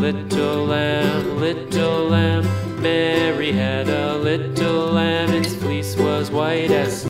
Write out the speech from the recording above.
little lamb, little lamb. Mary had a little lamb, its fleece was white as